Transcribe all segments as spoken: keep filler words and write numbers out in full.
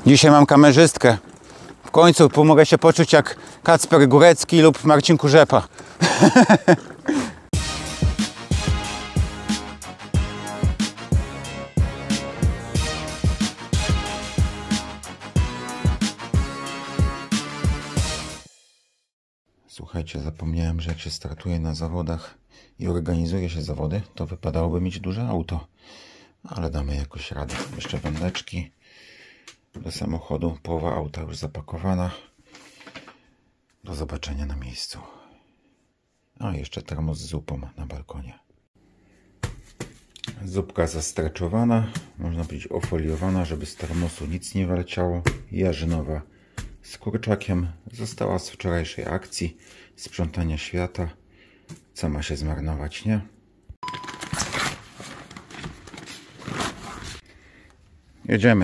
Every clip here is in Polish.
Dzisiaj mam kamerzystkę. W końcu pomogę się poczuć jak Kacper Górecki lub Marcin Kurzepa. Słuchajcie, zapomniałem, że jak się startuje na zawodach i organizuje się zawody, to wypadałoby mieć duże auto. Ale damy jakoś radę. Jeszcze wędeczki do samochodu. Połowa auta już zapakowana. Do zobaczenia na miejscu. A jeszcze termos z zupą na balkonie. Zupka zastreczowana. Można powiedzieć ofoliowana, żeby z termosu nic nie wyleciało. Jarzynowa z kurczakiem. Została z wczorajszej akcji sprzątania świata. Co ma się zmarnować, nie? Jedziemy.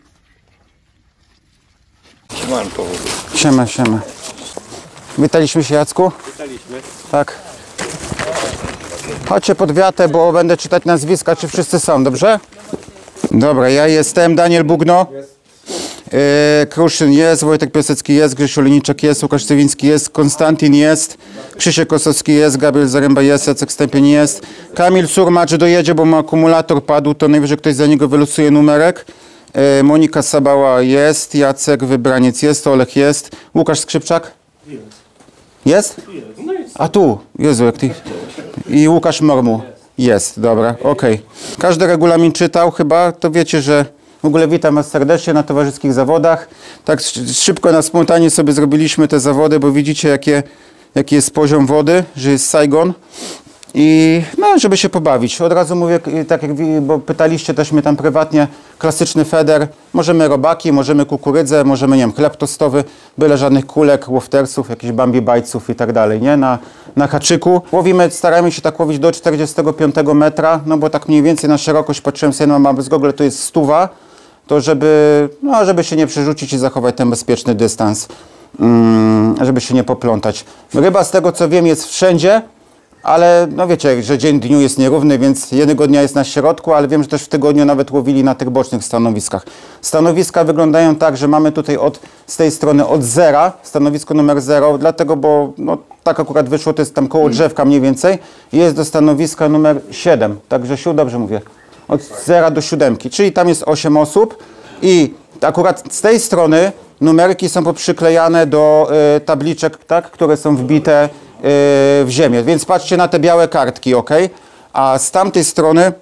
Siemanko. Siema, siema. Witaliśmy się, Jacku? Witaliśmy. Tak. Chodźcie pod wiatę, bo będę czytać nazwiska, czy wszyscy są, dobrze? Dobra, ja jestem Daniel Bugno. Yy, Kruszyn jest, Wojtek Piasecki jest, Grzesiu Liniczek jest, Łukasz Cewiński jest, Konstantin jest, Krzysiek Kosowski jest, Gabriel Zaręba jest, Jacek Stępień jest, Kamil Surmacz dojedzie, bo mu akumulator padł, to najwyżej ktoś za niego wylosuje numerek. Yy, Monika Sabała jest, Jacek Wybraniec jest, Olech jest, Łukasz Skrzypczak? Jest. Jest? A tu, Jezu, jak ty... I Łukasz Mormu jest, dobra, okej. Okay. Każdy regulamin czytał chyba, to wiecie, że w ogóle witam Was serdecznie na towarzyskich zawodach. Tak szybko, na spontanie sobie zrobiliśmy te zawody, bo widzicie jakie, jaki jest poziom wody, że jest Saigon. I no, żeby się pobawić. Od razu mówię, tak jak bo pytaliście też mnie tam prywatnie, klasyczny feder. Możemy robaki, możemy kukurydzę, możemy, nie wiem, chleb tostowy, byle żadnych kulek, łoftersów, jakichś bambi bajców i tak dalej, nie? Na, na haczyku. Łowimy, staramy się tak łowić do czterdziestego piątego metra, no bo tak mniej więcej na szerokość, patrzyłem sobie na mapę z Google, to jest stuwa. To żeby, no, żeby się nie przerzucić i zachować ten bezpieczny dystans, mm, żeby się nie poplątać. Ryba z tego co wiem jest wszędzie, ale no wiecie, że dzień dniu jest nierówny, więc jednego dnia jest na środku, ale wiem, że też w tygodniu nawet łowili na tych bocznych stanowiskach. Stanowiska wyglądają tak, że mamy tutaj od, z tej strony od zera, stanowisko numer zero, dlatego, bo no, tak akurat wyszło, to jest tam koło drzewka mniej więcej, jest do stanowiska numer siedem, także siu, dobrze mówię. Od zera do siódemki, czyli tam jest osiem osób i akurat z tej strony numerki są poprzyklejane do y, tabliczek, tak, które są wbite y, w ziemię, więc patrzcie na te białe kartki, ok? A z tamtej strony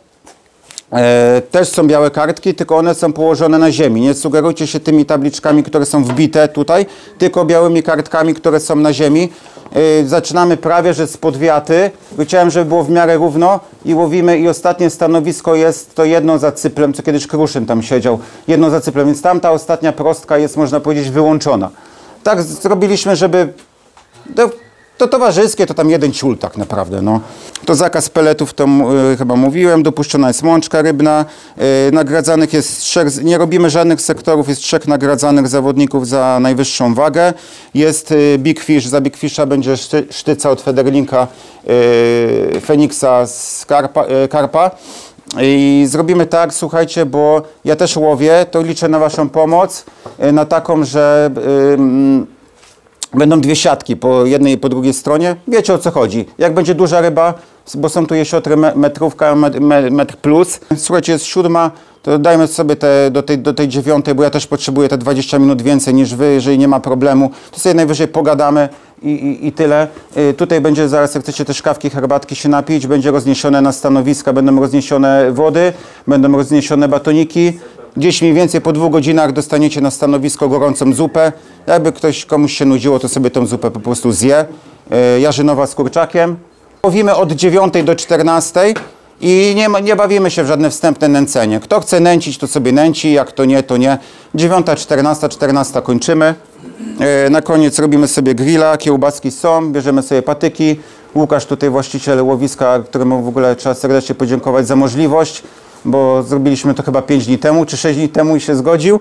E, też są białe kartki, tylko one są położone na ziemi. Nie sugerujcie się tymi tabliczkami, które są wbite tutaj, tylko białymi kartkami, które są na ziemi. E, zaczynamy prawie, że spod wiaty. Chciałem, żeby było w miarę równo i łowimy. I ostatnie stanowisko jest to jedno za cyplem, co kiedyś Kruszyn tam siedział. Jedno za cyplem, więc tamta ostatnia prostka jest, można powiedzieć, wyłączona. Tak zrobiliśmy, żeby... To, To towarzyskie, to tam jeden ciul tak naprawdę, no. To zakaz peletów, to y, chyba mówiłem, dopuszczona jest mączka rybna, y, nagradzanych jest trzech, nie robimy żadnych sektorów, jest trzech nagradzanych zawodników za najwyższą wagę. Jest y, Big Fish, za Big Fisha będzie szty, sztyca od Federlinka, y, Feniksa z Karpa. Y, Karpa. I zrobimy tak, słuchajcie, bo ja też łowię, to liczę na Waszą pomoc, y, na taką, że... Y, Będą dwie siatki po jednej i po drugiej stronie. Wiecie o co chodzi. Jak będzie duża ryba, bo są tu jesiotry metrówka, metr plus. Słuchajcie, jest siódma, to dajmy sobie te, do, tej, do tej dziewiątej, bo ja też potrzebuję te dwadzieścia minut więcej niż wy, jeżeli nie ma problemu. To sobie najwyżej pogadamy i, i, i tyle. Y, tutaj będzie zaraz, jak chcecie też kawki, herbatki się napić, będzie rozniesione na stanowiska, będą rozniesione wody, będą rozniesione batoniki. Gdzieś mniej więcej po dwóch godzinach dostaniecie na stanowisko gorącą zupę. Jakby ktoś komuś się nudziło, to sobie tą zupę po prostu zje. Yy, jarzynowa z kurczakiem. Łowimy od dziewiątej do czternastej i nie, nie bawimy się w żadne wstępne nęcenie. Kto chce nęcić, to sobie nęci, jak to nie, to nie. dziewiąta, czternasta, czternasta kończymy. Yy, na koniec robimy sobie grilla, kiełbaski są, bierzemy sobie patyki. Łukasz tutaj, właściciel łowiska, któremu w ogóle trzeba serdecznie podziękować za możliwość, bo zrobiliśmy to chyba pięć dni temu, czy sześć dni temu i się zgodził.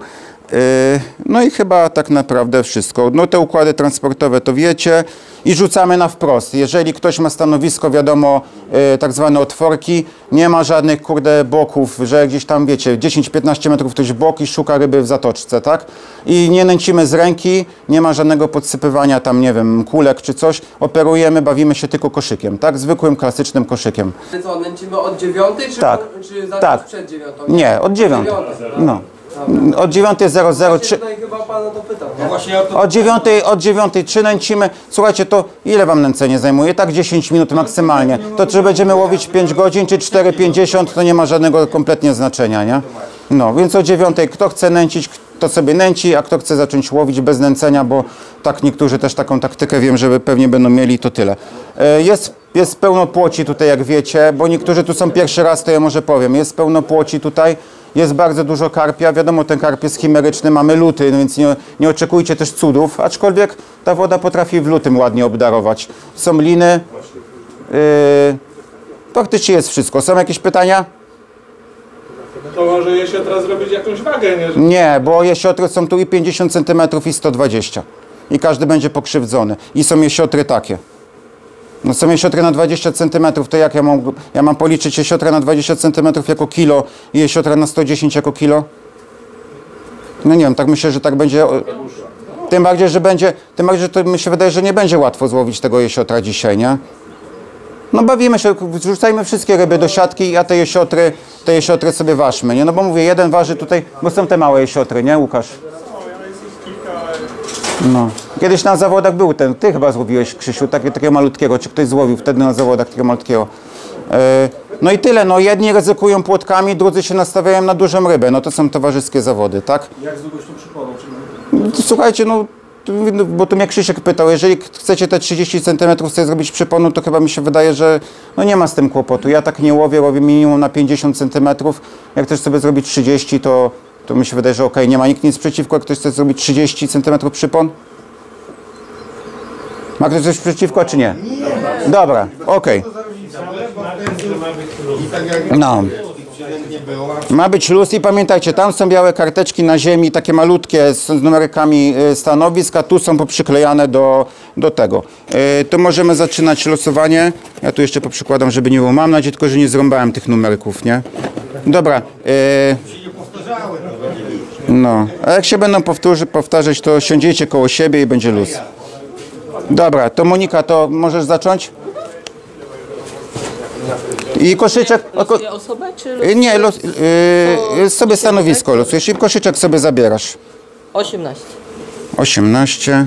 No i chyba tak naprawdę wszystko. No te układy transportowe to wiecie i rzucamy na wprost. Jeżeli ktoś ma stanowisko, wiadomo, tak zwane otworki, nie ma żadnych kurde boków, że gdzieś tam wiecie, dziesięć piętnaście metrów ktoś w bok i szuka ryby w zatoczce, tak? I nie nęcimy z ręki, nie ma żadnego podsypywania tam, nie wiem, kulek czy coś. Operujemy, bawimy się tylko koszykiem, tak? Zwykłym, klasycznym koszykiem. Co, nęcimy od dziewiątej, czy, Tak. czy zacząć Tak. przed dziewiątą? Nie, od dziewiątej. No. Od dziewiątej zero zero trzy. Tutaj chyba pana to pytał. No właśnie ja to... Od dziewiątej, od dziewiątej trzy nęcimy. Słuchajcie, to ile wam nęcenie zajmuje? Tak dziesięć minut maksymalnie. To czy będziemy łowić pięć godzin, czy cztery pięćdziesiąt, to nie ma żadnego kompletnie znaczenia, nie? No, więc o dziewiątej kto chce nęcić, to sobie nęci, a kto chce zacząć łowić bez nęcenia, bo tak niektórzy też taką taktykę wiem, że pewnie będą mieli, to tyle. E, Jest, jest pełno płoci tutaj, jak wiecie, bo niektórzy tu są pierwszy raz, to ja może powiem. Jest pełno płoci tutaj. Jest bardzo dużo karpia, wiadomo, ten karp jest chimeryczny, mamy luty, no więc nie, nie oczekujcie też cudów, aczkolwiek ta woda potrafi w lutym ładnie obdarować. Są liny, yy, praktycznie jest wszystko. Są jakieś pytania? To może jeszcze teraz zrobić jakąś wagę, nie? Nie, bo jesiotry są tu i pięćdziesiąt centymetrów i sto dwadzieścia i każdy będzie pokrzywdzony. I są jesiotry takie. No są jesiotry na dwadzieścia centymetrów, to jak ja mam, ja mam policzyć jesiotrę na dwadzieścia centymetrów jako kilo i jesiotrę na sto dziesięć jako kilo? No nie wiem, tak myślę, że tak będzie. Tym bardziej, że będzie, tym bardziej, że to mi się wydaje, że nie będzie łatwo złowić tego jesiotra dzisiaj, nie? No bawimy się, wrzucajmy wszystkie ryby do siatki, a te jesiotry, te jesiotry sobie ważmy, nie? No bo mówię, jeden waży tutaj, bo są te małe jesiotry, nie Łukasz? No. Kiedyś na zawodach był ten, ty chyba złowiłeś, Krzysiu, takie, takiego malutkiego, czy ktoś złowił wtedy na zawodach takiego malutkiego. E, no i tyle, no jedni ryzykują płotkami, drudzy się nastawiają na dużą rybę, no to są towarzyskie zawody, tak? Jak z długością przyponu? Czy... Słuchajcie, no, bo tu mnie Krzysiek pytał, jeżeli chcecie te trzydzieści centymetrów sobie zrobić przyponu, to chyba mi się wydaje, że no nie ma z tym kłopotu. Ja tak nie łowię, łowię minimum na pięćdziesiąt centymetrów. Jak chcesz sobie zrobić trzydzieści, to, to mi się wydaje, że okej, nie ma nikt nic przeciwko, jak ktoś chce zrobić trzydzieści centymetrów przypon. Ma ktoś coś przeciwko, czy nie? Dobra, okej. No. Ma być luz i pamiętajcie, tam są białe karteczki na ziemi, takie malutkie z, z numerykami stanowisk, a tu są poprzyklejane do, do tego. Yy, to możemy zaczynać losowanie. Ja tu jeszcze poprzykładam, żeby nie było. Mam nadzieję tylko, że nie zrąbałem tych numeryków, nie? Dobra. Yy, no, a jak się będą powtórzy, powtarzać, to siądziecie koło siebie i będzie luz. Dobra, to Monika, to możesz zacząć? I koszyczek... Losuję osobę, czy losuję? Nie, los, yy, sobie stanowisko losujesz i koszyczek sobie zabierasz. osiemnaście. osiemnaście.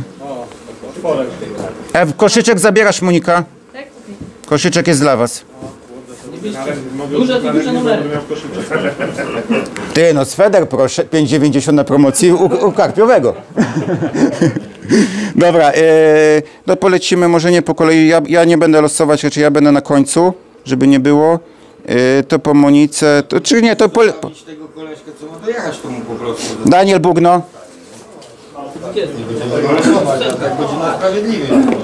E, koszyczek zabierasz, Monika? Tak. Koszyczek jest dla was. Duże, duże numery. Ty, no Sweder proszę, pięć dziewięćdziesiąt na promocji u, u karpiowego. Dobra, yy, no polecimy może nie po kolei, ja, ja nie będę losować, raczej ja będę na końcu, żeby nie było. Yy, to po Monice, to, czy nie, to po... po tego koleżka, co ma dojechać to mu po prostu. Daniel Bugno. Tak będzie na sprawiedliwie.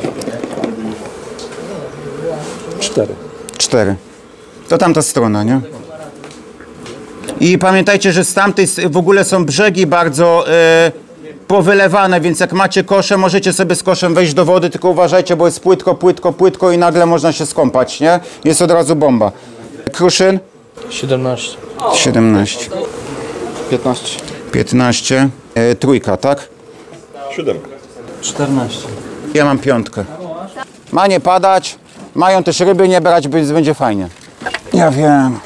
Cztery. Cztery. To tamta strona, nie? I pamiętajcie, że z tamtej s- w ogóle są brzegi bardzo e, powylewane, więc jak macie kosze, możecie sobie z koszem wejść do wody, tylko uważajcie, bo jest płytko, płytko, płytko i nagle można się skąpać, nie? Jest od razu bomba. Kruszyn? siedemnaście. siedemnaście. piętnaście. piętnaście. E, trójka, tak? Siódemka. czternaście. Ja mam piątkę. Ma nie padać, mają też ryby nie brać, więc będzie fajnie. Ja wiem.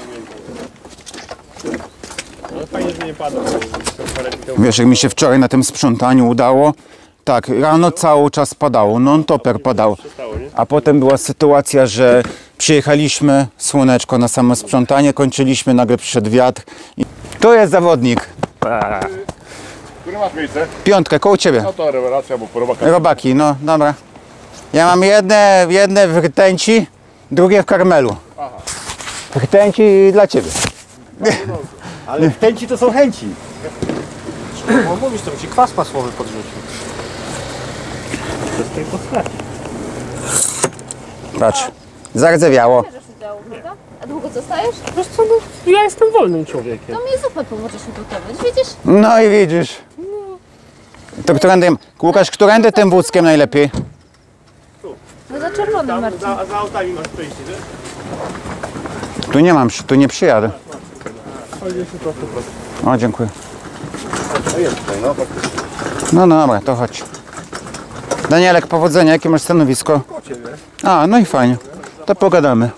Fajnie, że nie pada. Wiesz, jak mi się wczoraj na tym sprzątaniu udało, tak, rano cały czas padało, non-toper padał. A potem była sytuacja, że przyjechaliśmy, słoneczko na samo sprzątanie, kończyliśmy, nagle przyszedł wiatr. I... To jest zawodnik. Które masz miejsce? Piątkę, koło ciebie. No to rewelacja, bo po robakach. Robaki, no dobra. Ja mam jedne, jedne w rtęci, drugie w karmelu. W rtęci dla ciebie. Ale chęci to są chęci. Bo mówisz, to ci kwas masłowy podrzucił. Patrz, zardzewiało. A długo zostajesz? Wiesz co, no, ja jestem wolnym człowiekiem. To mi zupę pomożesz ugotować, widzisz? No i widzisz. To którędy, Łukasz, którędy tym wózkiem najlepiej? No za czerwonym, Marcin. Za, za autami masz przejście, wiesz? Tu nie mam, tu nie przyjadę. O, dziękuję. No, no dobra, to chodź. Danielek, powodzenia, jakie masz stanowisko? A, no i fajnie. To pogadamy.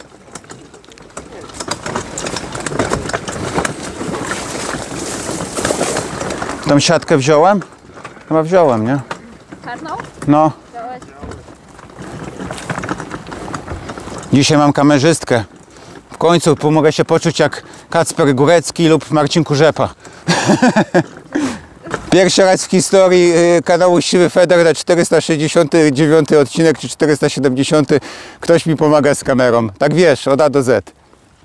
Tą siatkę wziąłem? Chyba wziąłem, nie? Czarną? No. Wziąłeś? Dzisiaj mam kamerzystkę. W końcu mogę się poczuć jak Kacper Górecki lub Marcin Kurzepa. Pierwszy raz w historii y, kanału Siwy Feder na czterysta sześćdziesiąty dziewiąty odcinek czy czterysta siedemdziesiąty ktoś mi pomaga z kamerą. Tak wiesz, od A do Z.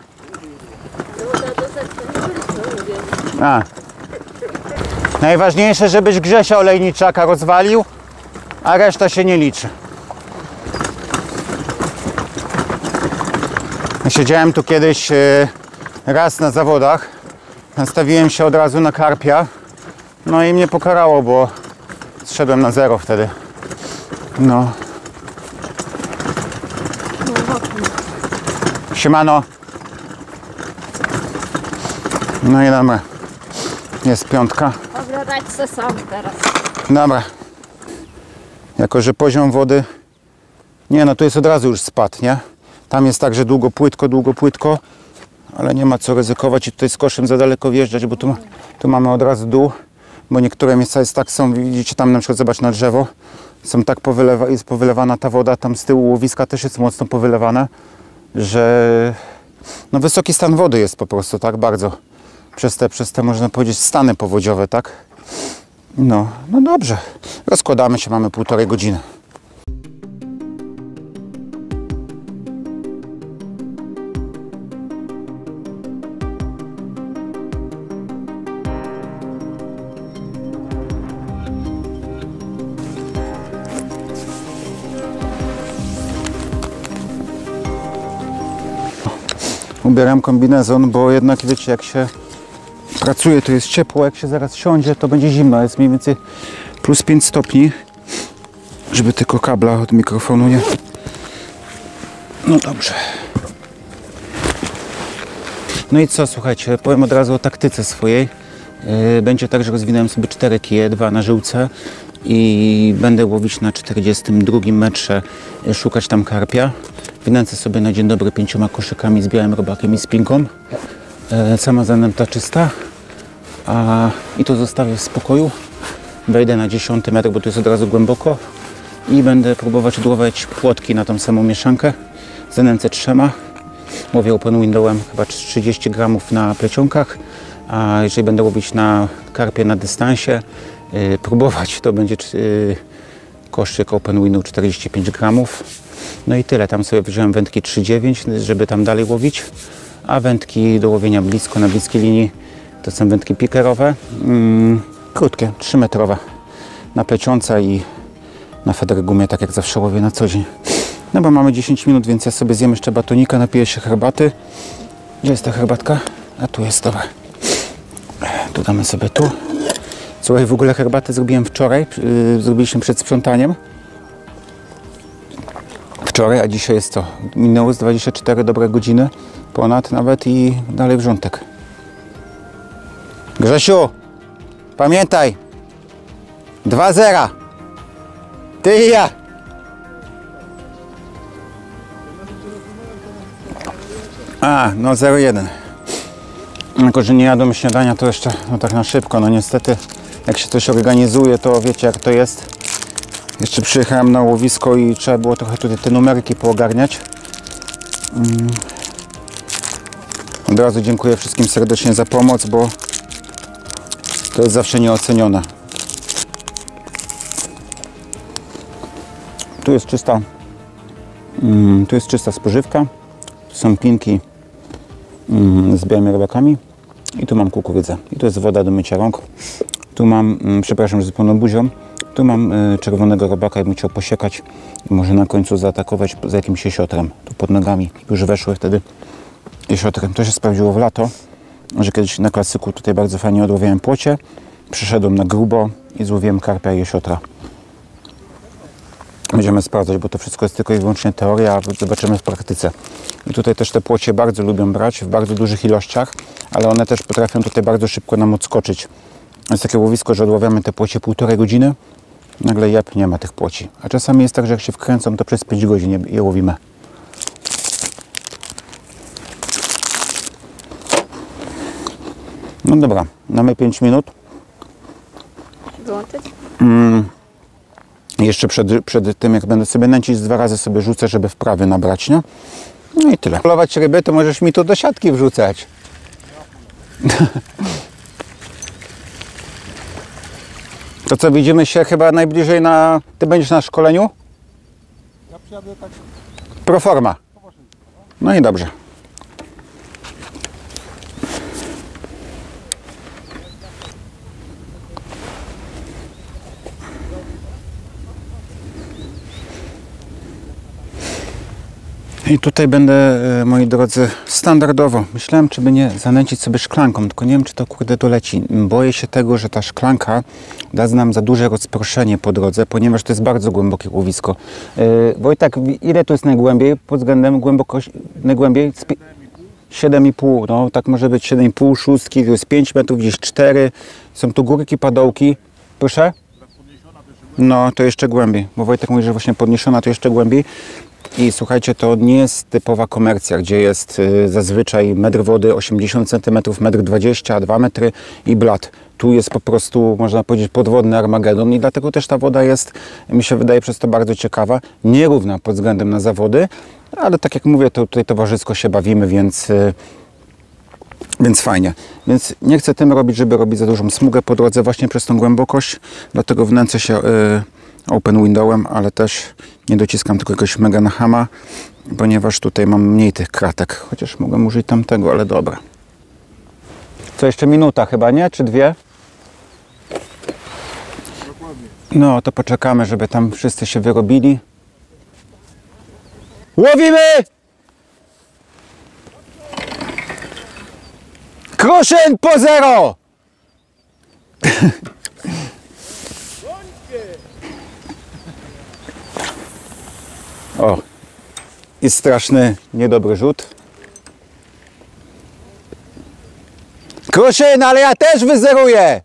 A. Najważniejsze, żebyś Grzesia Olejniczaka rozwalił, a reszta się nie liczy. Siedziałem tu kiedyś y, raz na zawodach. Nastawiłem się od razu na karpia. No i mnie pokarało, bo zszedłem na zero wtedy. No. Siemano. No i dobra. Jest piątka. Dobra, dać se sam teraz. Dobra. Jako że poziom wody... Nie no, tu jest od razu już spad, nie? Tam jest tak, że długo płytko, długo płytko. Ale nie ma co ryzykować i tutaj z koszem za daleko wjeżdżać, bo tu, tu mamy od razu dół. Bo niektóre miejsca jest tak, są, widzicie tam na przykład, zobacz na drzewo, są tak powylewa, jest powylewana ta woda, tam z tyłu łowiska też jest mocno powylewane, że no wysoki stan wody jest po prostu, tak, bardzo, przez te, przez te można powiedzieć stany powodziowe, tak, no, no dobrze, rozkładamy się, mamy półtorej godziny. Ubieram kombinezon, bo jednak wiecie, jak się pracuje, to jest ciepło, jak się zaraz siądzie, to będzie zimno, jest mniej więcej plus pięć stopni, żeby tylko kabla od mikrofonu nie... No dobrze. No i co, słuchajcie, powiem od razu o taktyce swojej. Będzie tak, że rozwinąłem sobie cztery kije, dwa na żyłce i będę łowić na czterdziestym drugim metrze, szukać tam karpia. Wynęcę sobie na dzień dobry pięcioma koszykami z białym robakiem i spinką. E, sama zanęta czysta. A, I to zostawię w spokoju. Wejdę na dziesiąty metr, bo tu jest od razu głęboko. I będę próbować odłowić płotki na tą samą mieszankę. Zanęcę trzema. Łowię open windowem chyba trzydzieści gramów na plecionkach. A jeżeli będę łowić na karpie na dystansie, e, próbować, to będzie e, koszyk open window czterdzieści pięć gramów. No i tyle, tam sobie wziąłem wędki trzy dziewięć, żeby tam dalej łowić, a wędki do łowienia blisko, na bliskiej linii, to są wędki pikerowe, mm, krótkie, trzy metrowe, na plecionce i na federgumie, tak jak zawsze łowię na co dzień. No bo mamy dziesięć minut, więc ja sobie zjem jeszcze batonika, napiję się herbaty. Gdzie jest ta herbatka? A tu jest, dobra. Tu damy sobie tu. Słuchaj, w ogóle herbatę zrobiłem wczoraj, yy, zrobiliśmy przed sprzątaniem. Wczoraj, a dzisiaj jest co? Minęło z dwadzieścia cztery dobre godziny, ponad nawet i dalej wrzątek. Grzesiu, pamiętaj, dwa zera, ty i ja. A, no zero jeden. Tylko że nie jadłem śniadania, to jeszcze no tak na szybko, no niestety jak się coś organizuje, to wiecie jak to jest. Jeszcze przyjechałem na łowisko i trzeba było trochę tutaj te numerki poogarniać. Mm. Od razu dziękuję wszystkim serdecznie za pomoc, bo to jest zawsze nieocenione. Tu jest czysta, mm, tu jest czysta spożywka. Tu są pinki mm, z białymi robakami i tu mam kukurydzę. I tu jest woda do mycia rąk. Tu mam, mm, przepraszam, że z pełną buzią. Tu mam y, czerwonego robaka, jakbym chciał posiekać i może na końcu zaatakować za jakimś jesiotrem. Tu pod nogami już weszły wtedy jesiotrem. To się sprawdziło w lato, że kiedyś na klasyku tutaj bardzo fajnie odłowiałem płocie. Przyszedłem na grubo i złowiłem karpia i jesiotra. Będziemy sprawdzać, bo to wszystko jest tylko i wyłącznie teoria, a zobaczymy w praktyce. I tutaj też te płocie bardzo lubią brać w bardzo dużych ilościach, ale one też potrafią tutaj bardzo szybko nam odskoczyć. Jest takie łowisko, że odławiamy te płocie półtorej godziny, nagle jeb, nie ma tych płoci. A czasami jest tak, że jak się wkręcą, to przez pięć godzin je łowimy. No dobra, mamy pięć minut. Wyłączyć? Mm. Jeszcze przed, przed tym, jak będę sobie nęcić, dwa razy sobie rzucę, żeby wprawy nabrać, nie? No i tyle. Polować ryby, to możesz mi to do siatki wrzucać. To co, widzimy się chyba najbliżej na... Ty będziesz na szkoleniu? Ja przyjadę tak. Proforma. No i dobrze. I tutaj będę, moi drodzy, standardowo. Myślałem, czy by nie zanęcić sobie szklanką, tylko nie wiem, czy to kurde doleci. Boję się tego, że ta szklanka da nam za duże rozproszenie po drodze, ponieważ to jest bardzo głębokie łowisko. Yy, Wojtek, ile tu jest najgłębiej pod względem głębokości? Najgłębiej? siedem i pół, no tak może być siedem i pół, szóstki, tu jest pięć metrów, gdzieś cztery. Są tu górki, padołki. Proszę? No, to jeszcze głębiej, bo Wojtek mówi, że właśnie podniesiona to jeszcze głębiej. I słuchajcie, to nie jest typowa komercja, gdzie jest y, zazwyczaj metr wody, osiemdziesiąt centymetrów, metr dwadzieścia, dwa metry i blat. Tu jest po prostu, można powiedzieć, podwodny Armagedon i dlatego też ta woda jest, mi się wydaje, przez to bardzo ciekawa, nierówna pod względem na zawody, ale tak jak mówię, to tutaj towarzysko się bawimy, więc, y, więc fajnie. Więc nie chcę tym robić, żeby robić za dużą smugę po drodze właśnie przez tą głębokość, dlatego wnęcę się y, open windowem, ale też nie dociskam tylko jakiegoś mega na hama, ponieważ tutaj mam mniej tych kratek, chociaż mogę użyć tamtego, ale dobra. Co, jeszcze minuta chyba, nie? Czy dwie? No, to poczekamy, żeby tam wszyscy się wyrobili. Łowimy! Kruszyn po zero! O, i straszny, niedobry rzut. Kruszyn, ale ja też wyzeruję!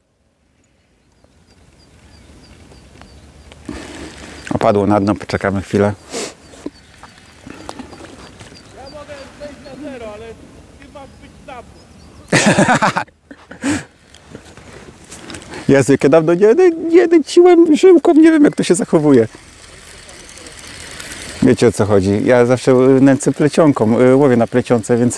Opadło na dno, poczekamy chwilę. Ja mogę zejść na zero, ale ty masz być tam. Jezu, jak ja dawno nie, nie nęciłem żyłką, nie wiem jak to się zachowuje. Wiecie o co chodzi. Ja zawsze nęcę plecionką, łowię na plecionce, więc...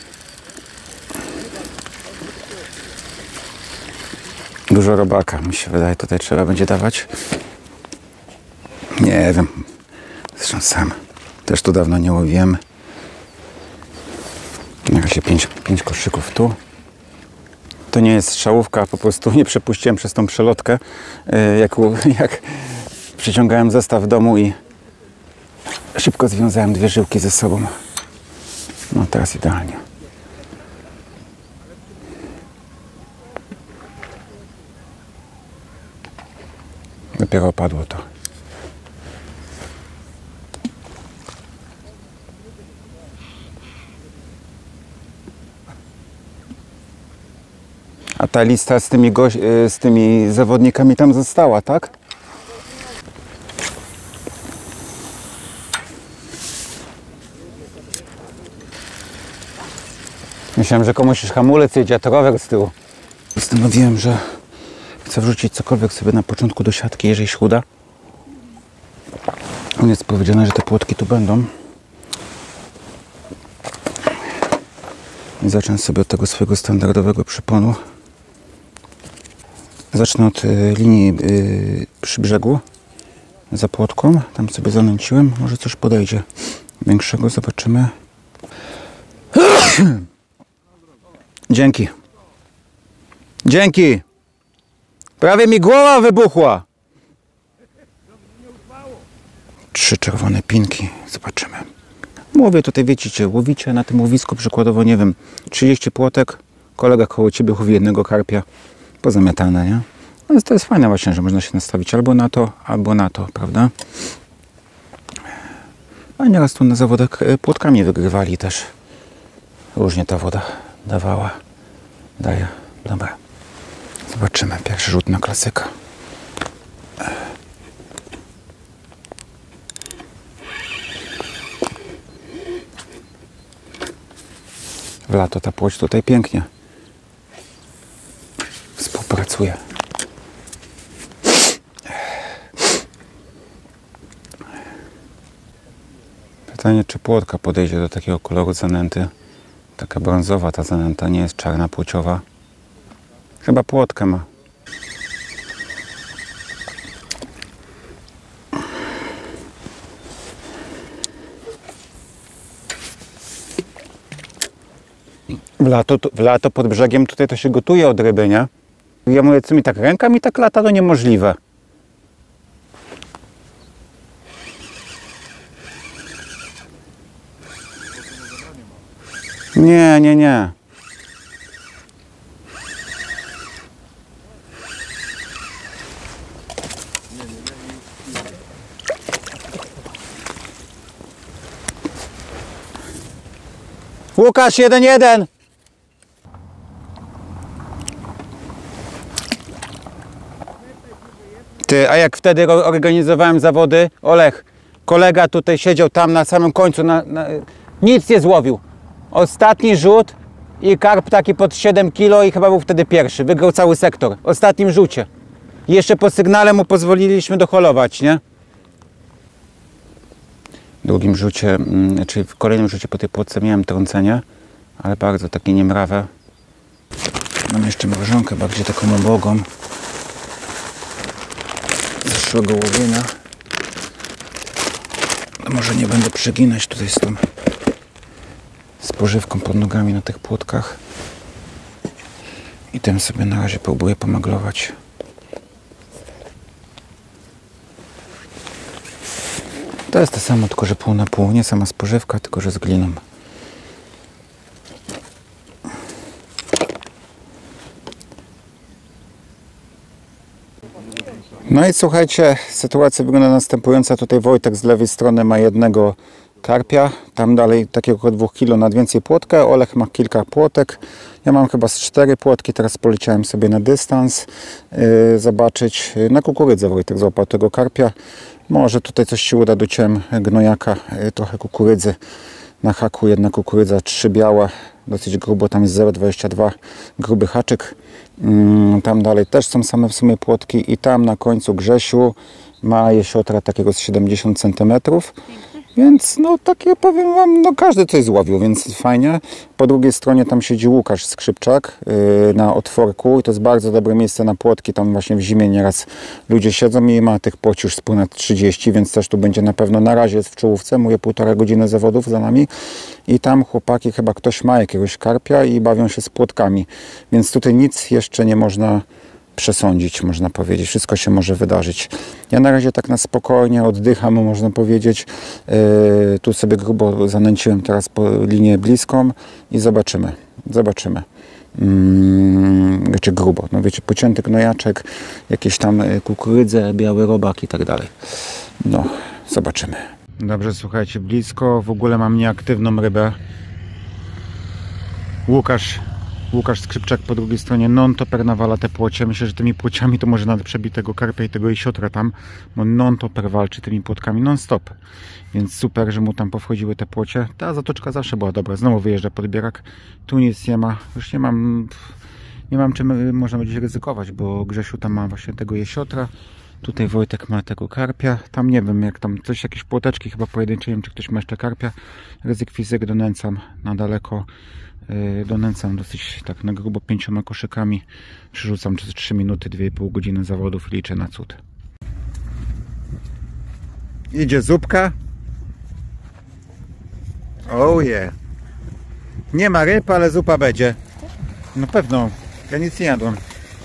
Dużo robaka, mi się wydaje, tutaj trzeba będzie dawać. Nie wiem. Zresztą sam też tu dawno nie łowiłem. Na razie pięć, pięć koszyków tu. To nie jest strzałówka, po prostu nie przepuściłem przez tą przelotkę, jak, jak przyciągałem zestaw w domu i szybko związałem dwie żyłki ze sobą. No teraz idealnie. Dopiero opadło to. A ta lista z tymi, goś z tymi zawodnikami tam została, tak? Myślałem, że komuś już hamulec jedzie, a to rower z tyłu. Postanowiłem, że chcę wrzucić cokolwiek sobie na początku do siatki, jeżeli się uda. On jest powiedziane, że te płotki tu będą. I zacznę sobie od tego swojego standardowego przyponu. Zacznę od y, linii y, przy brzegu za płotką. Tam sobie zanęciłem. Może coś podejdzie większego. Zobaczymy. Dzięki. Dzięki. Prawie mi głowa wybuchła. Trzy czerwone pinki. Zobaczymy. Mówię tutaj, wiecie, łowicie na tym łowisku przykładowo, nie wiem, trzydzieści płotek. Kolega koło ciebie łowi jednego karpia. Pozamiatane, nie? No, to jest fajne właśnie, że można się nastawić albo na to, albo na to, prawda? A nieraz tu na zawodach płotkami wygrywali też. Różnie ta woda dawała. Daje. Dobra. Zobaczymy. Pierwszy rzut na klasyka. W lato ta płoć tutaj pięknie współpracuje. Pytanie, czy płotka podejdzie do takiego koloru zanęty. Taka brązowa ta zanęta, nie jest czarna, płciowa. Chyba płotkę ma. W lato, w lato pod brzegiem tutaj to się gotuje od ryby, nie? Ja mówię, co mi tak ręka mi tak lata, to niemożliwe. Nie, nie, nie. Łukasz, jeden jeden. Ty, a jak wtedy organizowałem zawody, Olech, kolega tutaj siedział tam na samym końcu, na, na, nic nie złowił. Ostatni rzut i karp taki pod siedem kilo i chyba był wtedy pierwszy. Wygrał cały sektor. W ostatnim rzucie. I jeszcze po sygnale mu pozwoliliśmy doholować, nie? W drugim rzucie, czyli w kolejnym rzucie po tej płotce miałem trącenie, ale bardzo takie niemrawe. Mam jeszcze mrożonkę bardziej taką obłogą. Zeszłego łowienia. No może nie będę przeginać tutaj z tą spożywką pod nogami na tych płotkach. I tym sobie na razie próbuję pomaglować. To jest to samo, tylko że pół na pół. Nie sama spożywka, tylko że z gliną. No i słuchajcie, sytuacja wygląda następująca. Tutaj Wojtek z lewej strony ma jednego karpia. Tam dalej takiego około dwóch kilo nad więcej płotkę. Olech ma kilka płotek. Ja mam chyba z cztery płotki. Teraz poleciałem sobie na dystans yy, zobaczyć. Na kukurydzę Wojtek złapał tego karpia. Może tutaj coś się uda, dociąłem gnojaka, yy, trochę kukurydzy. Na haku jedna kukurydza, trzy białe, dosyć grubo, tam jest zero przecinek dwadzieścia dwa, gruby haczyk. Yy, tam dalej też są same w sumie płotki i tam na końcu Grzesiu ma jesiotra takiego z siedemdziesiąt centymetrów. Więc no takie powiem wam, no każdy coś złowił, więc fajnie. Po drugiej stronie tam siedzi Łukasz Skrzypczak yy, na otworku i to jest bardzo dobre miejsce na płotki. Tam właśnie w zimie nieraz ludzie siedzą i ma tych płoci już z ponad trzydzieści, więc też tu będzie na pewno, na razie jest w czołówce, mówię półtora godziny zawodów za nami. I tam chłopaki, chyba ktoś ma jakiegoś karpia i bawią się z płotkami. Więc tutaj nic jeszcze nie można przesądzić, można powiedzieć. Wszystko się może wydarzyć. Ja na razie tak na spokojnie oddycham, można powiedzieć. Yy, tu sobie grubo zanęciłem teraz po linię bliską i zobaczymy. Zobaczymy. Yy, czy grubo. No wiecie, pocięty gnojaczek, jakieś tam kukurydze, biały robak i tak dalej. No, zobaczymy. Dobrze, słuchajcie, blisko. W ogóle mam nieaktywną rybę. Łukasz Łukasz Skrzypczak po drugiej stronie non-topper nawala te płocie. Myślę, że tymi płociami to może nawet przebić tego karpia i tego jesiotra tam, bo non-topper walczy tymi płotkami non-stop. Więc super, że mu tam powchodziły te płocie. Ta zatoczka zawsze była dobra. Znowu wyjeżdża podbierak. Tu nic nie ma. Już nie mam nie mam czym można będzie ryzykować, bo Grzesiu tam ma właśnie tego jesiotra. Tutaj Wojtek ma tego karpia. Tam nie wiem, jak tam coś, jakieś płoteczki chyba pojedyncze, nie wiem, czy ktoś ma jeszcze karpia. Ryzyk fizyk donęcam na daleko. Donęcam dosyć tak na grubo pięcioma koszykami. Przerzucam przez trzy minuty, dwie i pół godziny zawodów i liczę na cud. Idzie zupka. Oh yeah. Nie ma ryb, ale zupa będzie. Na pewno. Ja nic nie jadłem.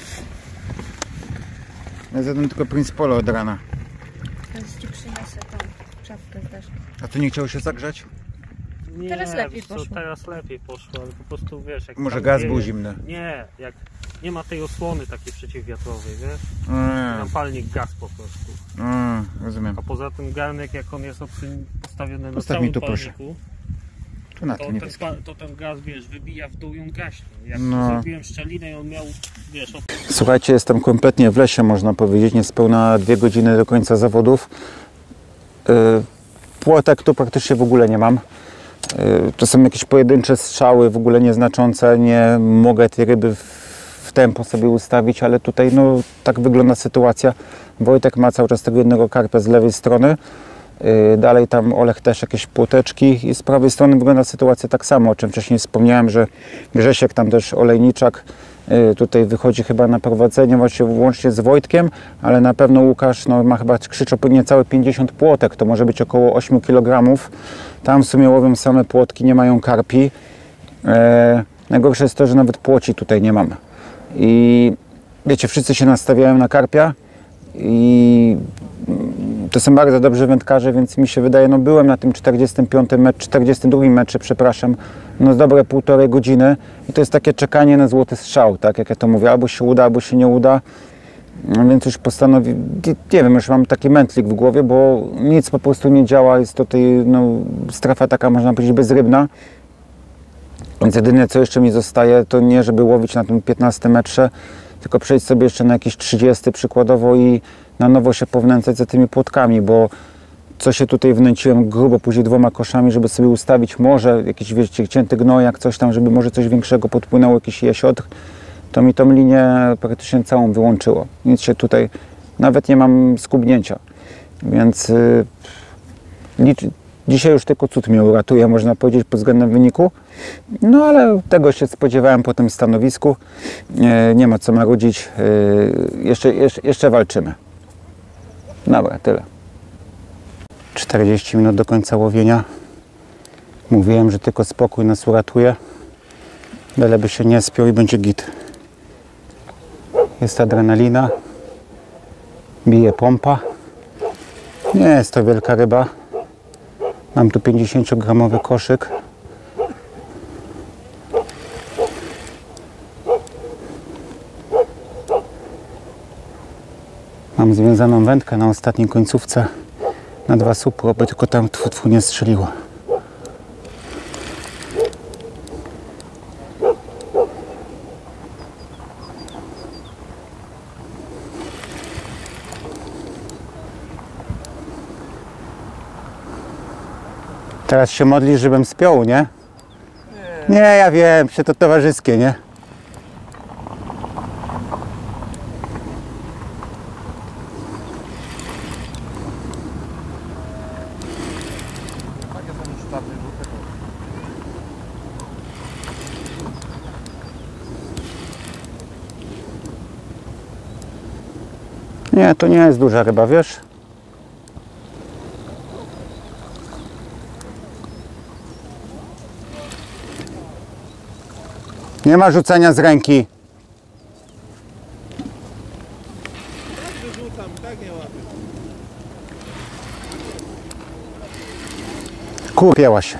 Ja zjadłem tylko Prince Polo od rana. Teraz ci przyniosę tą czapkę z deszczu. A ty nie chciałeś się zagrzać? Nie, Teraz lepiej wiesz co, poszło. Teraz lepiej poszło, ale po prostu wiesz, jak Może tam gaz wieje- był zimny. Nie, jak Nie ma tej osłony takiej przeciwwiatrowej, wiesz? Mm, Napalnik gaz po prostu. mm, rozumiem. A poza tym garnek, jak on jest obsy- postawiony na Postaw całym mi tu, proszę. palniku, Tu na to tym ten, niebieskim. pa- to ten gaz, wiesz, wybija w dół i on gaśnie. Jak No. zrobiłem szczelinę i on miał, wiesz, op- Słuchajcie, jestem kompletnie w lesie, można powiedzieć, niespełna dwie godziny do końca zawodów. Yy, Płotek tu praktycznie w ogóle nie mam. Yy, To są jakieś pojedyncze strzały, w ogóle nieznaczące, nie mogę tej ryby w, w tempo sobie ustawić, ale tutaj no tak wygląda sytuacja. Wojtek ma cały czas tego jednego karpia z lewej strony. Yy, Dalej tam Olech też jakieś płoteczki i z prawej strony wygląda sytuacja tak samo, o czym wcześniej wspomniałem, że Grzesiek, tam też Olejniczak yy, tutaj wychodzi chyba na prowadzenie właśnie łącznie z Wojtkiem, ale na pewno Łukasz no, ma chyba krzyczo niecałe pięćdziesiąt płotek, to może być około osiem kilogramów. Tam w sumie łowią same płotki, nie mają karpi. Yy, najgorsze jest to, że nawet płoci tutaj nie mam. I wiecie, wszyscy się nastawiają na karpia i to są bardzo dobrzy wędkarze, więc mi się wydaje, no byłem na tym czterdziestym piątym mecz, czterdziestym drugim metrze, przepraszam, no z dobre półtorej godziny i to jest takie czekanie na złoty strzał, tak jak ja to mówię, albo się uda, albo się nie uda, no więc już postanowi, nie, nie wiem, już mam taki mętlik w głowie, bo nic po prostu nie działa, jest tutaj no, strefa taka, można powiedzieć, bezrybna, więc jedyne co jeszcze mi zostaje, to nie żeby łowić na tym piętnastym metrze, tylko przejść sobie jeszcze na jakiś trzydziesty przykładowo i na nowo się pownęcać za tymi płotkami, bo co się tutaj wnęciłem grubo później dwoma koszami, żeby sobie ustawić może jakiś, wiecie, cięty gnojak, coś tam, żeby może coś większego podpłynęło, jakiś jesiotr, to mi tą linię praktycznie całą wyłączyło. Nic się tutaj, nawet nie mam skubnięcia, więc yy, licz, dzisiaj już tylko cud mnie uratuje, można powiedzieć, pod względem wyniku. No ale tego się spodziewałem po tym stanowisku. Nie, nie ma co marudzić. Yy, jeszcze, jeszcze, jeszcze walczymy. Dobra, tyle. czterdzieści minut do końca łowienia. Mówiłem, że tylko spokój nas uratuje. Byleby się nie spiął i będzie git. Jest adrenalina. Bije pompa. Nie jest to wielka ryba. Mam tu pięćdziesięciogramowy koszyk. Mam związaną wędkę na ostatniej końcówce na dwa supy, aby tylko tam tfu, tfu nie strzeliło. Teraz się modlisz, żebym spiął, nie? Nie, nie ja wiem, się to towarzyskie, nie? Nie, to nie jest duża ryba, wiesz? Nie ma rzucania z ręki. Rzucam, tak nie łapię. Kurpięła się.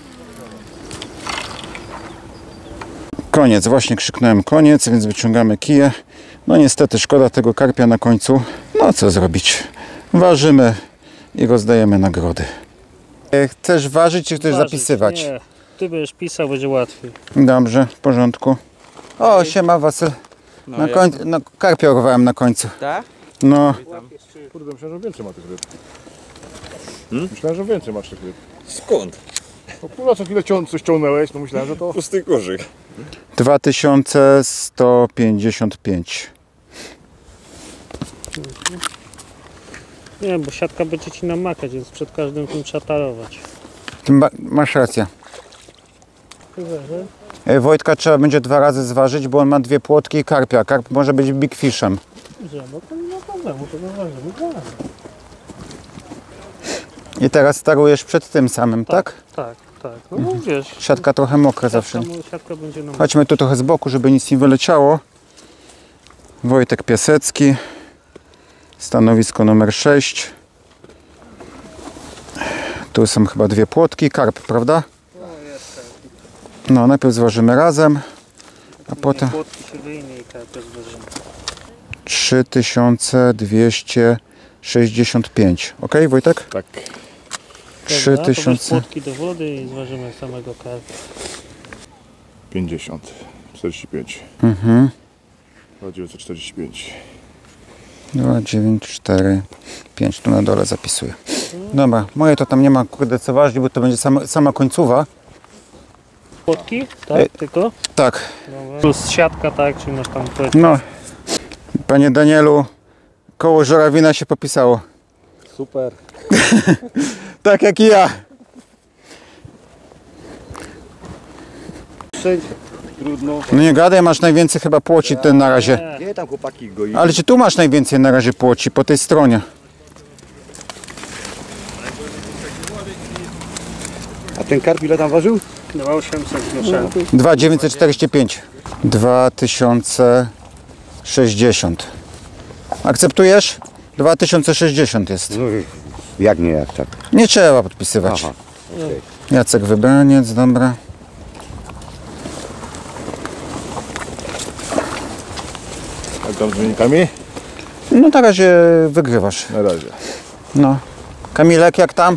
Koniec, właśnie krzyknąłem koniec, więc wyciągamy kije. No niestety szkoda tego karpia na końcu. No co zrobić? Ważymy i rozdajemy nagrody. Chcesz ważyć czy chcesz ważyć. zapisywać? Nie, ty będziesz pisał, będzie łatwiej. Dobrze, w porządku. O, siema Wasyl. Na końcu, no, karpia urwałem na końcu. Tak? No, Kurde, myślałem, że więcej ma tych ryb. Hmm? Myślałem, że więcej masz tych ryb. Skąd? No kurwa, co chwilę cią coś ciągnęłeś, no myślałem, że to... Pusty koszyk. dwa tysiące sto pięćdziesiąt pięć. Nie, bo siatka będzie ci namakać, więc przed każdym tym trzeba tarować. Ty ma, masz rację. E, Wojtka trzeba będzie dwa razy zważyć, bo on ma dwie płotki i karpia. Karp może być big fishem. Dobrze, no to nie ma problemu, to zaważymy. Tak, I teraz starujesz przed tym samym, tak? tak, tak. No, no wiesz, Siatka trochę mokra zawsze. siatka, siatka będzie namakać. Chodźmy tu trochę z boku, żeby nic nie wyleciało. Wojtek Piasecki. Stanowisko numer sześć. Tu są chyba dwie płotki. Karp, prawda? No, najpierw zważymy razem. A potem Płotki się wyjmie i karpia zważymy. trzy tysiące dwieście sześćdziesiąt pięć. Ok, Wojtek? Tak. trzy Dobra, to weź tysiące. płotki do wody i zważymy samego karpia. pięćdziesiąt, czterdzieści pięć, Mhm. dwa dziewięćset czterdzieści pięć. dwa dziewięć cztery pięć, tu na dole zapisuję. Dobra, moje to tam nie ma kurde co ważyć, bo to będzie sama, sama końcowa. Płotki? Tak, Ej. tylko? Tak, Dobra. Plus siatka, tak, czyli masz tam powiedzmy. no. Panie Danielu, koło żurawina się popisało. Super. Tak jak i ja. Trudno. No nie gadaj, masz najwięcej chyba płoci ten na razie. Nie, tam chłopaki goi. Ale czy tu masz najwięcej na razie płoci, po tej stronie? A ten karp ile tam ważył? dwa osiemset zgłoszenia. dwa tysiące dziewięćset czterdzieści pięć. dwa tysiące sześćdziesiąt. Akceptujesz? dwa tysiące sześćdziesiąt jest. No, jak nie, jak tak. Nie trzeba podpisywać. Aha. Jacek Wybraniec, dobra. Jak tam z wynikami? No na razie wygrywasz. Na razie. No. Kamilek, jak tam?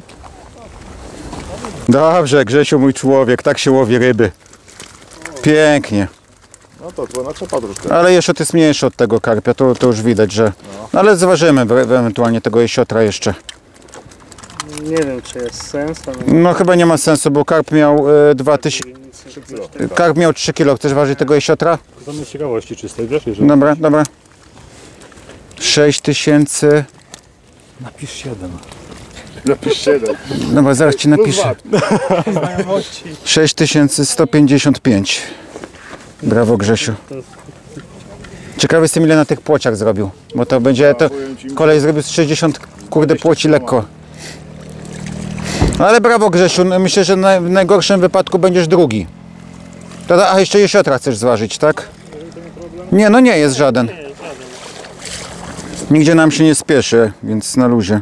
Dobrze, Grzesiu, mój człowiek, tak się łowi ryby. Pięknie. No to to na czepa troszkę. Ale jeszot jest mniejszy od tego karpia, to, to już widać, że... No, ale zważymy we- ewentualnie tego jesiotra jeszcze. Nie wiem, czy jest sens, ale No chyba nie ma sensu, bo karp miał e, dwa tysiące... Karp miał trzy kilo. Chcesz ważyć tego jesiotra? Zamysł ciekawości czystej, wiesz? Jeżeli... Dobra, dobra. sześć tysięcy... Napisz siedem. Napisz siedem. Dobra, zaraz ci napiszę. sześć tysięcy sto pięćdziesiąt pięć. Brawo, Grzesiu. Ciekawy jestem, ile na tych płociach zrobił. Bo to będzie... To kolej zrobił z sześćdziesiąt kurde płoci lekko. Ale brawo, Grzesiu. No, myślę, że na, w najgorszym wypadku będziesz drugi. To, a jeszcze jesiotra chcesz zważyć, tak? Nie, no nie jest żaden. Nigdzie nam się nie spieszy, więc na luzie.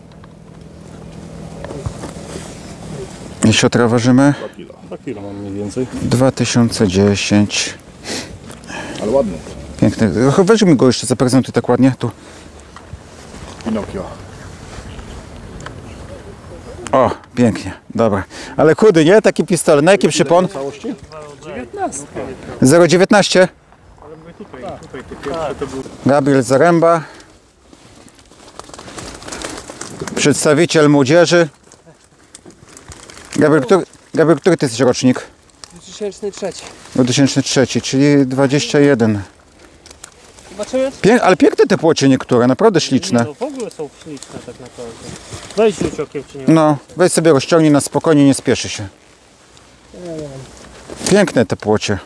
Jesiotra ważymy. dwa kilo mam mniej więcej. dwa tysiące dziesięć. Ale ładny. Piękny. Weź mi go jeszcze, zaprezentuj tak ładnie. Tu. Pinokio. O, pięknie. Dobra. Ale chudy, nie? Taki pistolet. Na jaki przypon? zero dziewiętnaście. Gabriel Zaręba. Przedstawiciel młodzieży. Gabriel, który, Gabriel, który ty jesteś rocznik? dwa tysiące trzeci. dwa tysiące trzeci, czyli dwadzieścia jeden. Zobaczymy? Pię ale piękne te płocie niektóre, naprawdę śliczne. No, w ogóle są śliczne tak naprawdę. Weź rzuć okiem, czy nie. No, weź sobie rozciągnij na spokojnie, nie spieszy się. Piękne te płocie.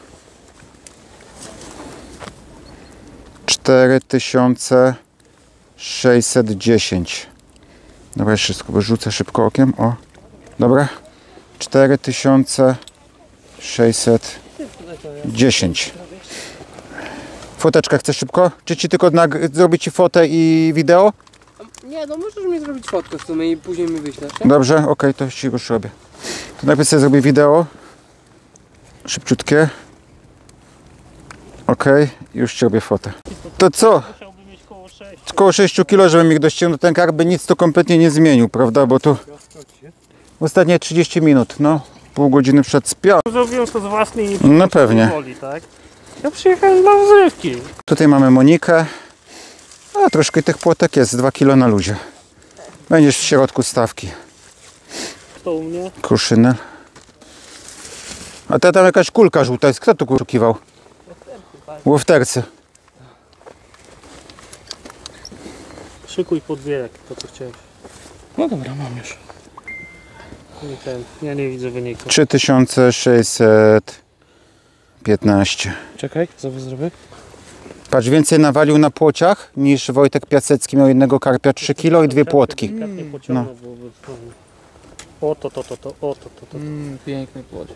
cztery tysiące sześćset dziesięć. Dobra, jeszcze wszystko rzucę szybko okiem. O, dobra. cztery tysiące sześćset dziesięć. Foteczkę chcesz szybko? Czy ci tylko zrobić ci fotę i wideo? Nie, no możesz mi zrobić fotkę w sumie i później mi wyślesz, nie? Dobrze, okej, to ci już robię. To najpierw sobie zrobię wideo. Szybciutkie. Okej, już ci robię fotę. To co? Musiałby mieć koło sześć. Około sześć kilo, żebym ich doścignął. Ten karp by nic tu kompletnie nie zmienił, prawda? Bo tu ostatnie trzydzieści minut, no. Pół godziny przed spią. Zrobiłem to z własnej No pewnie. woli, tak? Ja przyjechałem na rozrywki. Tutaj mamy Monikę. A troszkę tych płotek jest, dwa kilo na luzie. Będziesz w środku stawki. Kto u mnie? Kruszynel. A to tam jakaś kulka żółta jest. Kto tu poszukiwał? Łowtercy. Szykuj podwierek, to co chciałeś. No dobra, mam już. Nie ten, ja nie widzę wyniku. trzy tysiące sześćset piętnaście. Czekaj, sobie zrobię. Patrz, więcej nawalił na płociach niż Wojtek Piasecki miał jednego karpia trzy kilo i dwie płotki. Delikatnie pociągnął, byłoby trudno. O to, to, to, to, o to, to, to. Mm, piękny płodzie.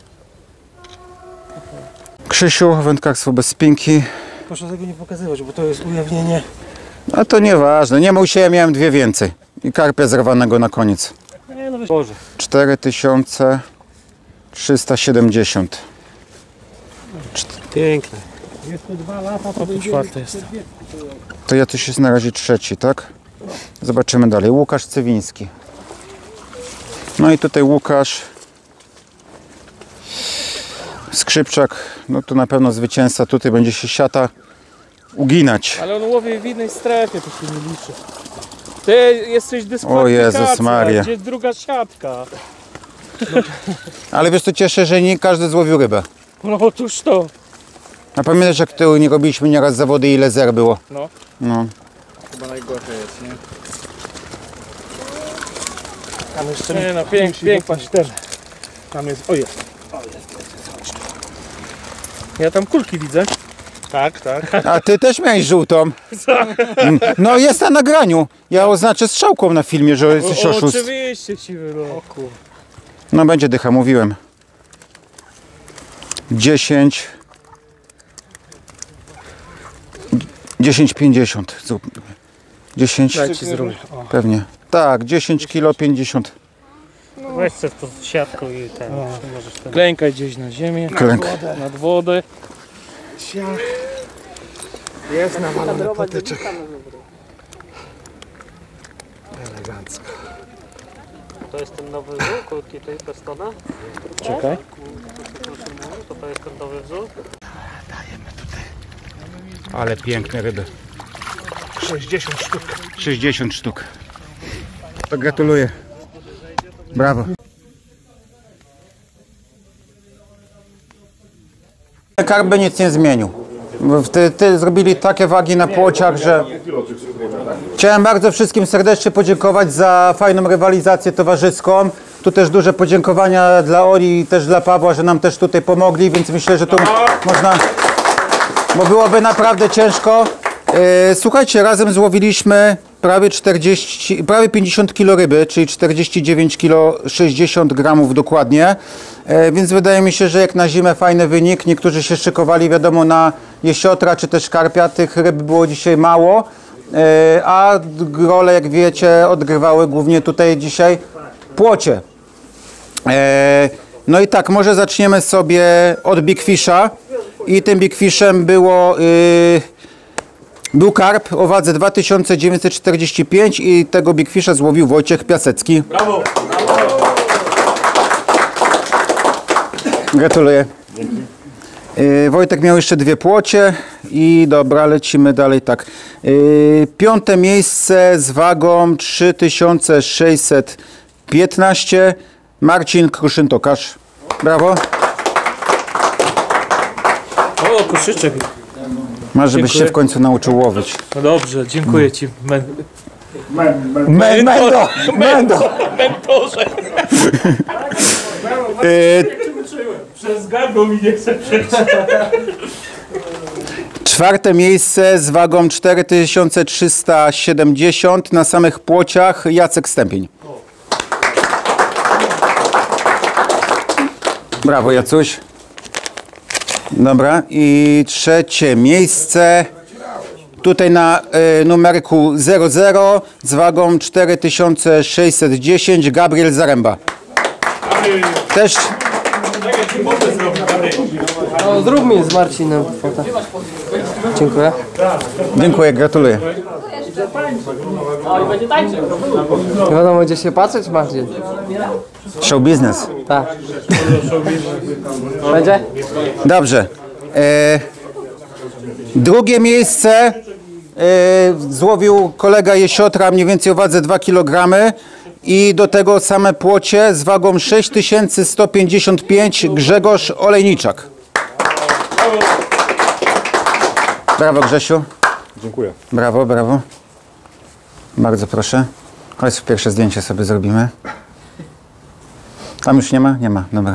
Krzysiu, wędkarstwo bez spinki. Proszę tego nie pokazywać, bo to jest ujawnienie. A to nieważne, nie mój się, ja miałem dwie więcej. I karpia zerwanego na koniec. Nie, no Boże. cztery tysiące trzysta siedemdziesiąt. Czt- Piękne. Jeszcze dwa lata to czwarte jestem. To ja też jest na razie trzeci, tak? Zobaczymy dalej. Łukasz Cywiński. No i tutaj Łukasz Skrzypczak, no to na pewno zwycięzca. Tutaj będzie się siata uginać. Ale on łowi w innej strefie, to się nie liczy. Ty jesteś dyskwalifikacja. O Jezus Maria. Gdzie jest druga siatka? Ale wiesz co, cieszę, że nie każdy złowił rybę. No otóż to. A pamiętasz, jak tu nie robiliśmy nieraz zawody, ile zer było? No. No. Chyba najgorzej jest, nie? Tam jeszcze nie, no pięk, piękna ten. Tam jest, o jest. Ja tam kulki widzę. Tak, tak. A ty też miałeś żółtą. No jest na nagraniu. Ja oznaczę strzałką na filmie, że jesteś O, oszust. oczywiście ci wyro. No będzie dycha, mówiłem. dziesięć. dziesięć pięćdziesiąt. Zrób. dziesięć. Daj ci zrobię. O. Pewnie. Tak, dziesięć kilo pięćdziesiąt. Weź sobie to z siatką i ten. Możesz ten. Klękaj gdzieś na ziemię. Klęk. Nad wodę. Jest nawalony patyczek. Elegancko. To jest ten nowy wzór, kulki tej Pestona? Czekaj. To to jest ten nowy wzór? Ale piękne ryby. sześćdziesiąt sztuk. sześćdziesiąt sztuk. To gratuluję. Brawo. Karp by nic nie zmienił. Ty, ty zrobili takie wagi na płociach, że... Chciałem bardzo wszystkim serdecznie podziękować za fajną rywalizację towarzyską. Tu też duże podziękowania dla Oli i też dla Pawła, że nam też tutaj pomogli, więc myślę, że tu można... Bo byłoby naprawdę ciężko. Słuchajcie, razem złowiliśmy prawie czterdzieści, prawie pięćdziesiąt kilo ryby, czyli czterdzieści dziewięć kilo sześćdziesiąt gramów dokładnie. Więc wydaje mi się, że jak na zimę fajny wynik. Niektórzy się szykowali, wiadomo, na jesiotra czy też karpia. Tych ryb było dzisiaj mało. A role, jak wiecie, odgrywały głównie tutaj dzisiaj płocie. No i tak, może zaczniemy sobie od Big Fisha. I tym Big Fishem było, yy, był karp o wadze dwa tysiące dziewięćset czterdzieści pięć i tego Big Fisha złowił Wojciech Piasecki. Brawo! Gratuluję. Yy, Wojtek miał jeszcze dwie płocie i dobra, lecimy dalej tak. Yy, piąte miejsce z wagą trzy tysiące sześćset piętnaście Marcin Kruszyn-Tokarz. Brawo. O, koszyczek. Masz, żebyś się w końcu nauczył łowić. No dobrze, dziękuję ci. Men... Men, mendo! Mendo! Mentorze. Yy, Przez gardło mi nie chce przejść. czwarte miejsce z wagą cztery tysiące trzysta siedemdziesiąt na samych płociach Jacek Stępień. Brawo, Jacuś. Dobra, i trzecie miejsce tutaj na y, numerku zero zero z wagą cztery tysiące sześćset dziesięć Gabriel Zaręba. Też No zrób mi z Marcinem fotę. Dziękuję. dziękuję, gratuluję. Nie wiadomo gdzie się patrzeć, Marcin. Show business. Tak. Będzie? Dobrze. E, drugie miejsce e, złowił kolega jesiotra mniej więcej o wadze dwa kilogramy i do tego same płocie z wagą sześć tysięcy sto pięćdziesiąt pięć Grzegorz Olejniczak. Brawo, Grzesiu. Dziękuję. Brawo, brawo. Bardzo proszę. Chodź, pierwsze zdjęcie sobie zrobimy. Tam już nie ma? Nie ma, dobra.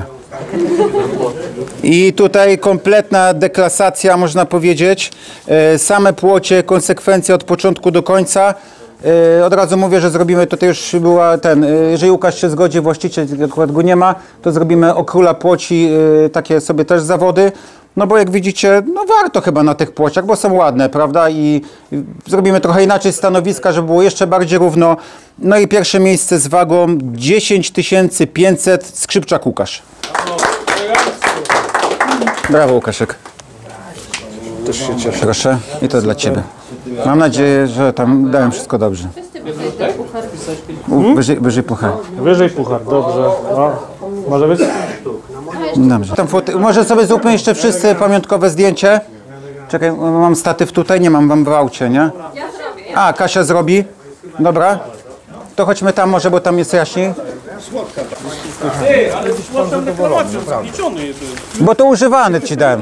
I tutaj kompletna deklasacja, można powiedzieć. E, same płocie, konsekwencje od początku do końca. E, od razu mówię, że zrobimy, tutaj już była ten, e, jeżeli Łukasz się zgodzi, właściciel, akurat go nie ma, to zrobimy o króla płoci, e, takie sobie też zawody. No bo jak widzicie, no warto chyba na tych płociach, bo są ładne, prawda? I zrobimy trochę inaczej stanowiska, żeby było jeszcze bardziej równo. No i pierwsze miejsce z wagą dziesięć tysięcy pięćset Skrzypczak Łukasz. Brawo, Łukaszek. też się cieszę. Proszę. I to dla ciebie. Mam nadzieję, że tam dałem wszystko dobrze. U, wyżej, wyżej puchar. Wyżej puchar, dobrze. O, może być? Dobrze. Tam foty... Może sobie zróbmy jeszcze wszyscy pamiątkowe zdjęcie. Czekaj, mam statyw tutaj, nie mam wam w aucie, nie? A, Kasia zrobi. Dobra. To chodźmy tam może, bo tam jest jaśniej. Ty, ale z młotem reklamacją zaliczony jest. Bo to używany ci dałem.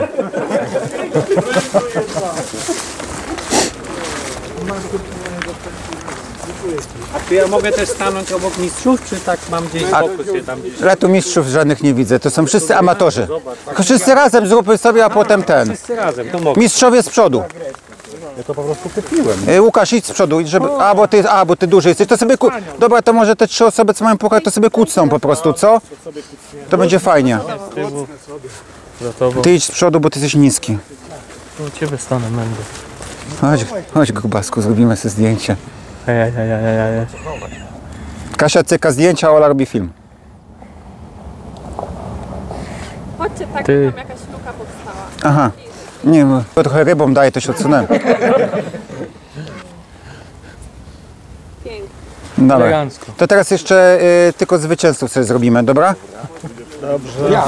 A czy ja mogę też stanąć obok mistrzów, czy tak mam gdzieś fokus się tam gdzieś? Ale tu mistrzów żadnych nie widzę, to są wszyscy amatorzy. Wszyscy razem zróbmy sobie, a potem ten. Wszyscy razem, to mogę. Mistrzowie z przodu. Ja to po prostu kupiłem. E, Łukasz, idź z przodu, żeby... A, bo ty, a, bo ty duży jesteś, to sobie... Ku... Dobra, to może te trzy osoby, co mają puchar, to sobie kucną po prostu, co? To będzie fajnie. Ty idź z przodu, bo ty jesteś niski. U ciebie stanę będę. Chodź, chodź grubasku, zrobimy sobie zdjęcie. Hej, hej, hej, hej, hej. Kasia cyka zdjęcia, a Ola robi film. Chodźcie, tak, Ty. tam jakaś luka powstała. Aha. Nie, bo trochę rybą daje, to się odsunąłem. Pięknie. Dobra. Elegancko. To teraz jeszcze y, tylko zwycięzców sobie zrobimy, dobra? Dobrze. Ja.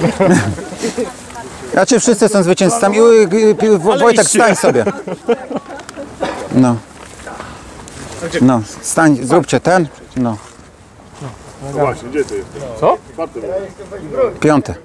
Znaczy wszyscy są zwycięzcami. Y, y, y, Wojtek, stań sobie. No. No, stań, zróbcie ten. No, No właśnie, gdzie ty jesteś? Co? piąty.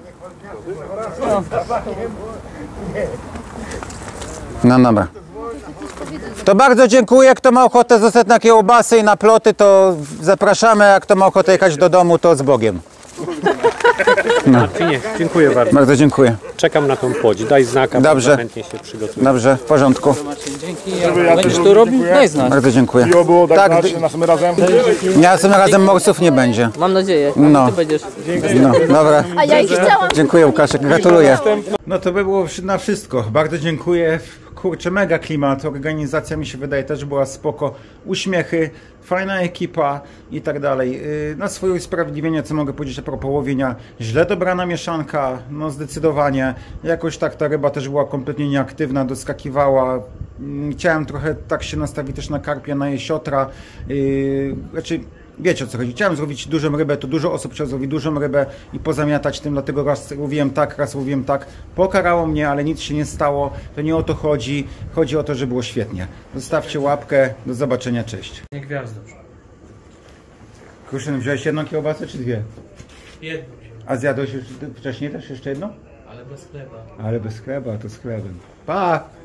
No dobra. To bardzo dziękuję. Kto ma ochotę zostać na kiełbasy i na ploty, to zapraszamy, a kto ma ochotę jechać do domu, to z Bogiem. Marcinie, dziękuję bardzo. Bardzo dziękuję. Czekam na tą płodź. Daj znaka, Dobrze. chętnie się przygotuję. Dobrze, w porządku. Dzięki. Będziesz tu robił? Daj znać. Bardzo dziękuję. Miło było tak, Tak, tak dy- naszym razem. Ja tym razem morsów nie będzie. Mam nadzieję, No. ty będziesz. No, dobra. A ja ich chciałam. Dziękuję Łukaszek, gratuluję. No to by było na wszystko. Bardzo dziękuję. Kurczę, mega klimat. Organizacja mi się wydaje też była spoko. Uśmiechy, fajna ekipa i tak dalej. Yy, Na swoje usprawiedliwienie, co mogę powiedzieć a propos łowienia. Źle dobrana mieszanka, no zdecydowanie. Jakoś tak ta ryba też była kompletnie nieaktywna, doskakiwała. Yy, Chciałem trochę tak się nastawić też na karpia, na jesiotra. Yy, Znaczy... Wiecie o co chodzi. Chciałem zrobić dużą rybę, to dużo osób chciało zrobić dużą rybę i pozamiatać tym, dlatego raz łowiłem tak, raz łowiłem tak. Pokarało mnie, ale nic się nie stało. To nie o to chodzi. Chodzi o to, że było świetnie. Zostawcie łapkę. Do zobaczenia. Cześć. Nie gwiazdo. Kruszyn, wziąłeś jedną kiełbasę czy dwie? Jedno, A zjadłeś już wcześniej też jeszcze jedno? ale bez chleba. Ale bez chleba, to z chlebem. Pa!